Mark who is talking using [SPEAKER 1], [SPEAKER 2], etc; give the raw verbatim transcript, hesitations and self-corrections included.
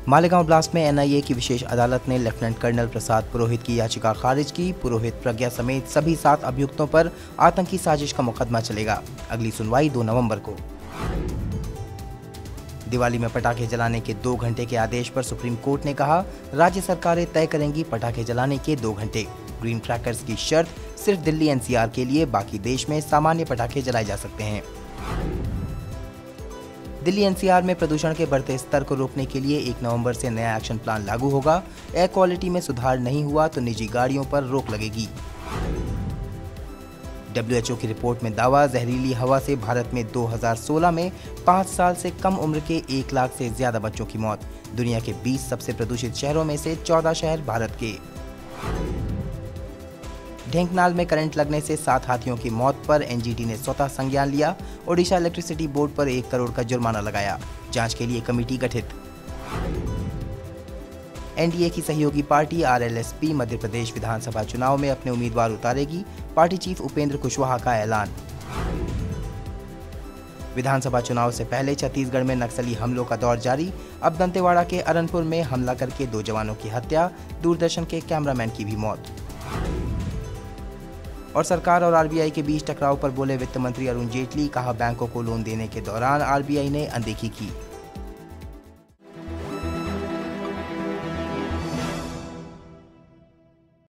[SPEAKER 1] Malegaon blast में N I A की विशेष अदालत ने लेफ्टिनेंट कर्नल प्रसाद पुरोहित की याचिका खारिज की। पुरोहित, प्रज्ञा समेत सभी सात अभियुक्तों पर आतंकी साजिश का मुकदमा चलेगा। अगली सुनवाई दो नवंबर को। दिवाली में पटाखे जलाने के दो घंटे के आदेश पर सुप्रीम कोर्ट ने कहा, राज्य सरकारें तय करेंगी पटाखे जलाने के दो घंटे। ग्रीन क्रैकर्स की शर्त सिर्फ दिल्ली एन सी आर के लिए, बाकी देश में सामान्य पटाखे जलाए जा सकते हैं। दिल्ली एन सी आर में प्रदूषण के बढ़ते स्तर को रोकने के लिए एक नवंबर से नया एक्शन प्लान लागू होगा। एयर क्वालिटी में सुधार नहीं हुआ तो निजी गाड़ियों पर रोक लगेगी। डब्ल्यू एच ओ की रिपोर्ट में दावा, जहरीली हवा से भारत में दो हज़ार सोलह में पाँच साल से कम उम्र के एक लाख से ज्यादा बच्चों की मौत। दुनिया के बीस सबसे प्रदूषित शहरों में से चौदह शहर भारत के। ढेंकनाल में करंट लगने से सात हाथियों की मौत पर एन जी टी ने स्वतः संज्ञान लिया। ओडिशा इलेक्ट्रिसिटी बोर्ड पर एक करोड़ का जुर्माना लगाया। जांच के लिए कमेटी गठित। एन डी ए की सहयोगी party R L S P Madhya Pradesh विधानसभा चुनाव में अपने उम्मीदवार उतारेगी। पार्टी चीफ उपेंद्र कुशवाहा का ऐलान। विधानसभा चुनाव से पहले छत्तीसगढ़ में नक्सली हमलों का दौर जारी। अब दंतेवाड़ा के अरनपुर में हमला करके दो जवानों की हत्या, दूरदर्शन के कैमरामैन की भी मौत। और सरकार और आर बी आई के बीच टकराव पर बोले वित्त मंत्री अरुण जेटली, कहा बैंकों को लोन देने के दौरान आर बी आई ने अनदेखी की।